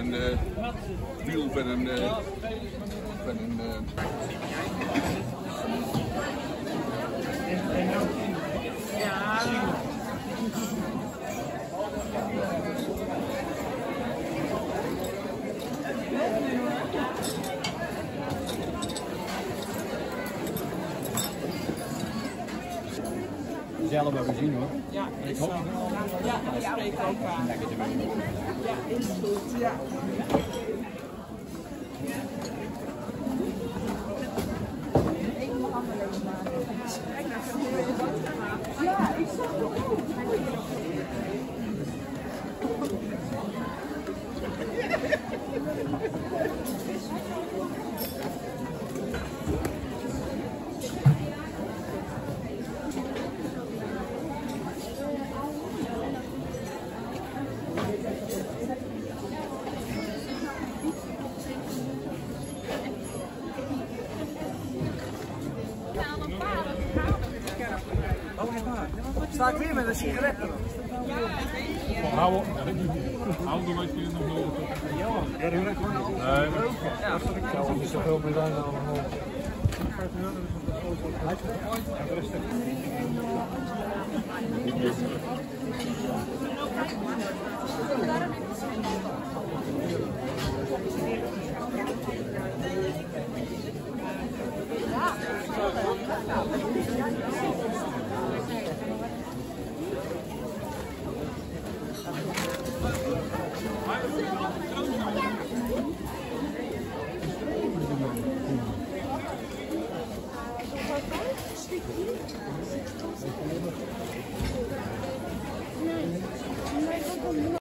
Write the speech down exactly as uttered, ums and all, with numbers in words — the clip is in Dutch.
een uh, wiel van een... Uh, van een uh... Ja. Zelf hebben zien hoor. Ja, is zo. Ja, dat spreek ik ook aan. Lekker te weten. Ja, is goed. Ja. Ja, ik zag het ook. Sta ik weer met een sigaret erop? Hou op. Hou er wat je nog nodig hebt. Ja, ja, dat is gewoon niet. Nee. Ja, dat zou niet zoveel meer zijn dan nog.